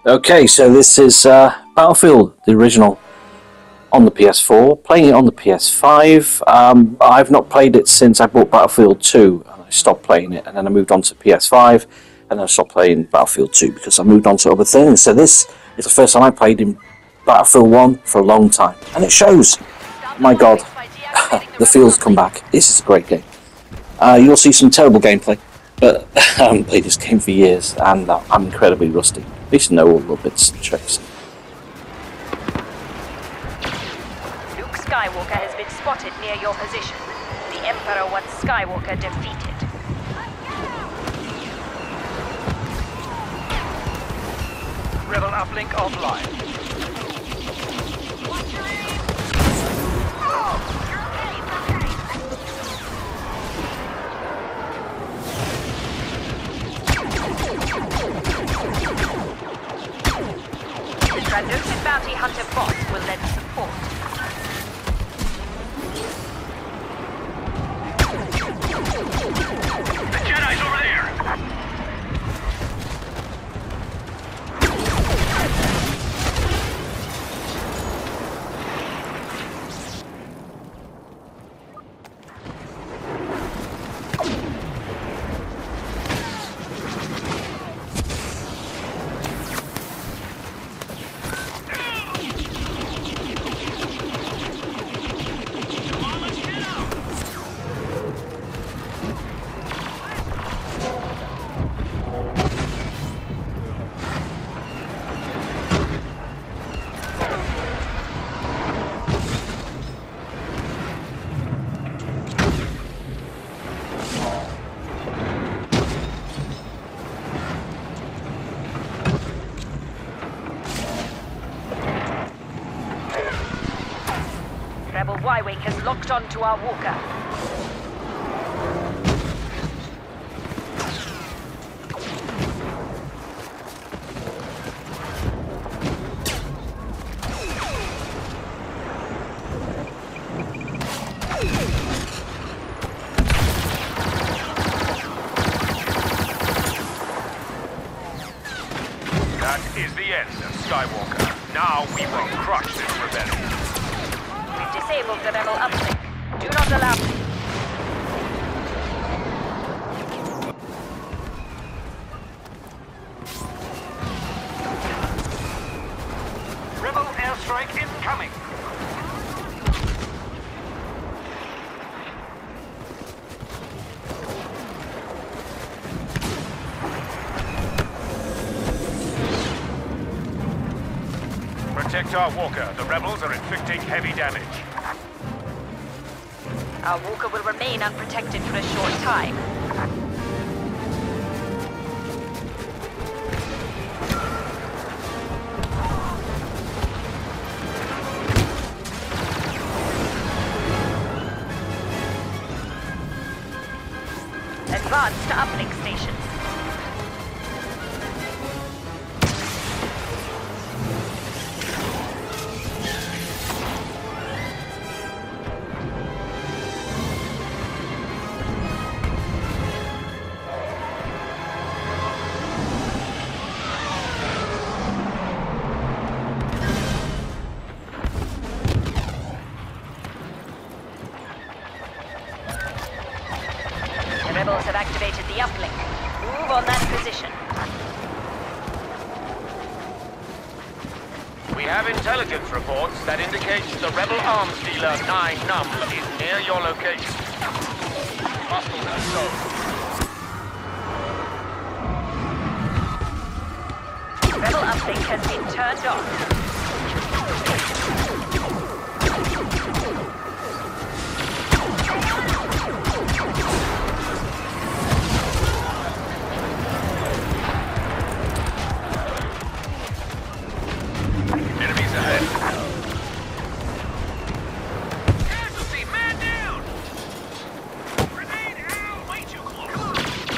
Okay, so this is Battlefield, the original, on the PS4. Playing it on the PS5. I've not played it since I bought Battlefield 2, and I stopped playing it, and then I moved on to PS5, and then I stopped playing Battlefield 2 because I moved on to other things. So this is the first time I played in Battlefield 1 for a long time, and it shows. My God, the feels come back. This is a great game. You'll see some terrible gameplay, but I haven't played this game for years, and I'm incredibly rusty. At least know all the bits and tricks. Luke Skywalker has been spotted near your position. The Emperor wants Skywalker defeated. Rebel uplink offline. The Trandoshan bounty hunter boss will lend support. The Jedi's over there! Rebel Y-Wing has locked onto our walker. That is the end of Skywalker. Now we will crush this rebellion. Disable the rebel uplink. Do not allow... Rebel airstrike incoming. Protect our walker. The rebels are inflicting heavy damage. Our walker will remain unprotected for a short time. Advance to uplink stations. The rebels have activated the uplink. Move on that position. We have intelligence reports that indicate the rebel arms dealer 9 Num is near your location. Hostile assault. Rebel uplink has been turned on. Enemies ahead. Casualty, man down! Grenade out! Way too close.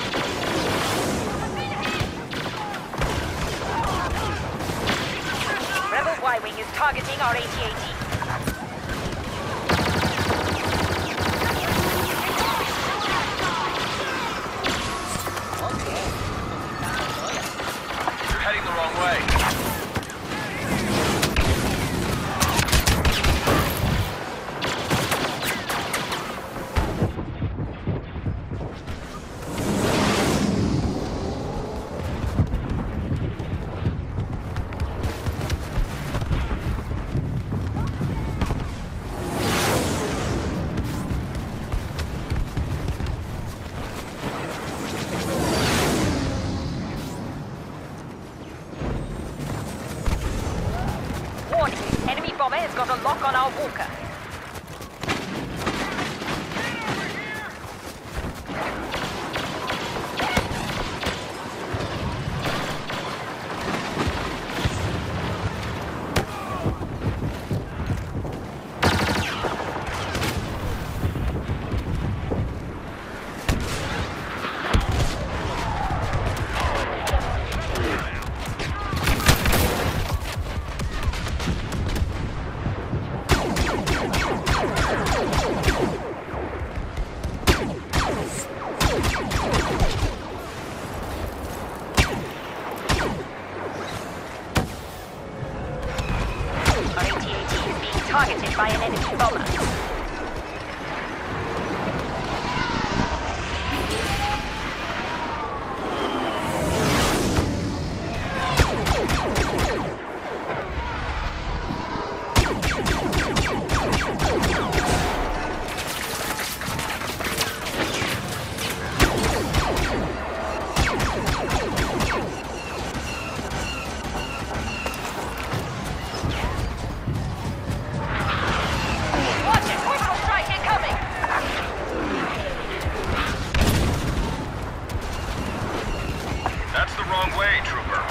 Rebel Y-Wing is targeting our AT-AT. You're heading the wrong way. got a lock on our walker. Targeted by an enemy bomber. That's the wrong way, trooper.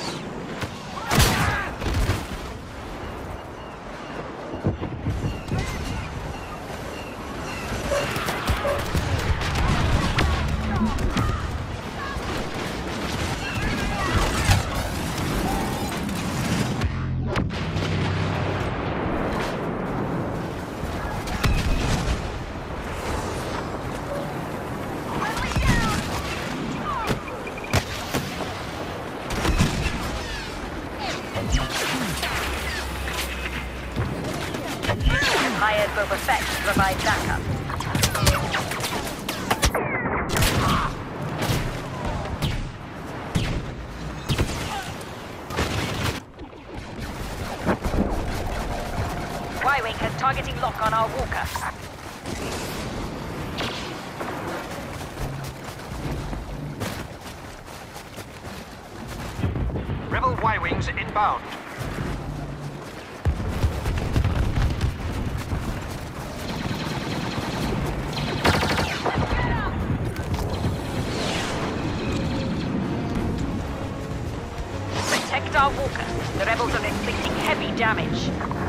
Hired Boba Fett to provide backup. Y-Wing has targeting lock on our walker. Rebel Y-Wings inbound. Protect our walker. The rebels are inflicting heavy damage.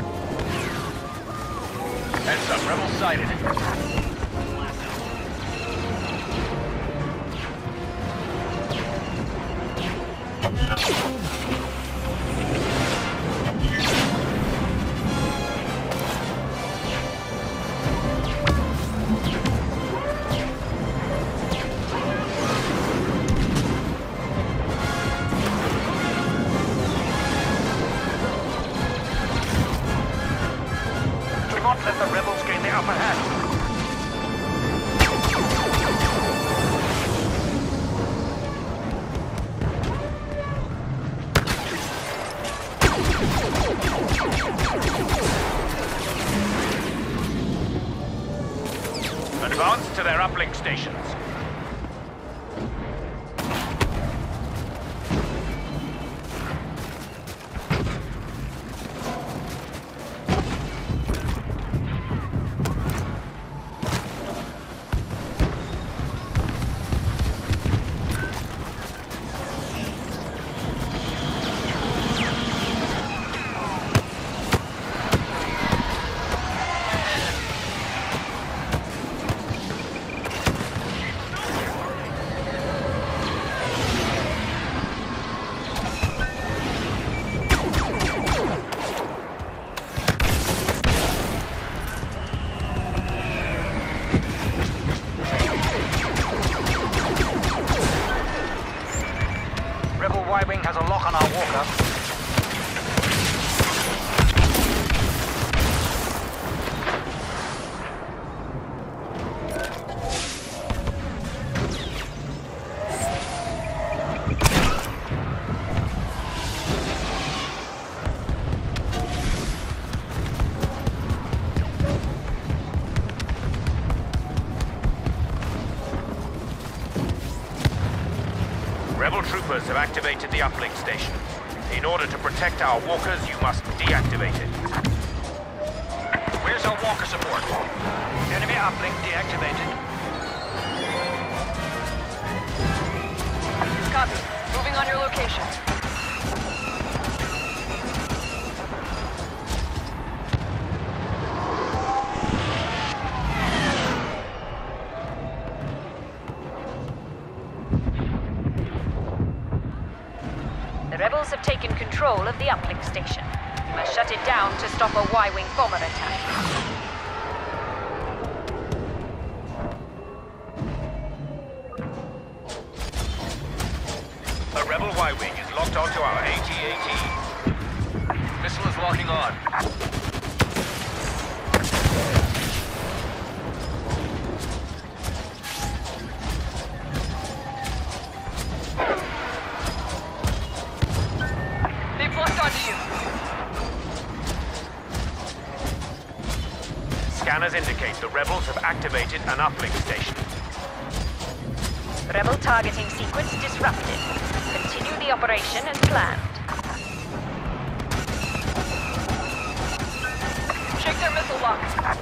Heads up, rebel sighted. Do not let the rebels gain the upper hand. Advance to their uplink stations. Rebel Y-Wing has a lock on our walker. Rebel troopers have activated the uplink station. In order to protect our walkers, you must deactivate it. Where's our walker support? Enemy uplink deactivated. Copy. Moving on your location. The rebels have taken control of the uplink station. You must shut it down to stop a Y-wing bomber attack. A rebel Y-wing is locked onto our AT-AT. Missile is locking on. They've locked onto you. Scanners indicate the rebels have activated an uplink station. Rebel targeting sequence disrupted. Continue the operation as planned. Check their missile lock.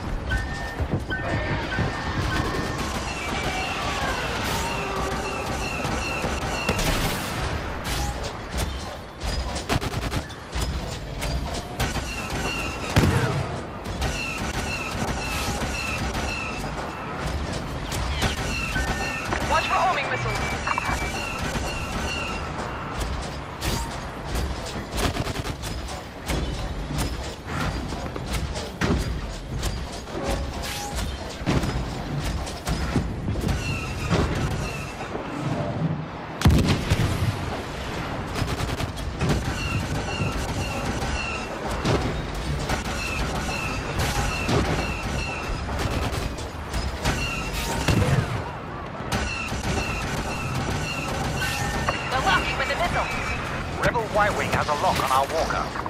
Watch for homing missiles. They're locking with the missile. Rebel Y-wing has a lock on our walker.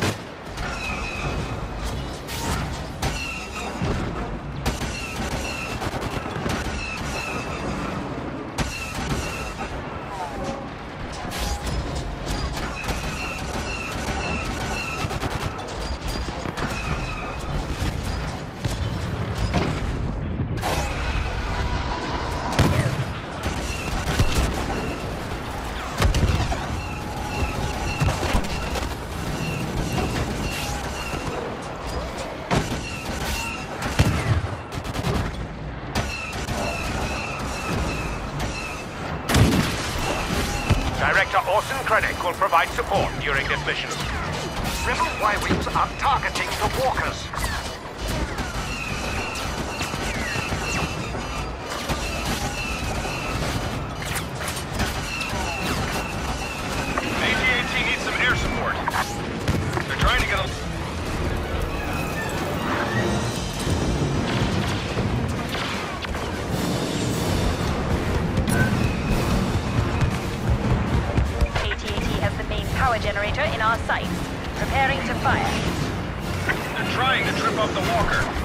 Director Orson Krennic will provide support during this mission. Rebel Y-wings are targeting the walkers. AT-AT needs some air support. They're trying to get a... AT-AT has the main power generator in our sights, preparing to fire. They're trying to trip up the walker.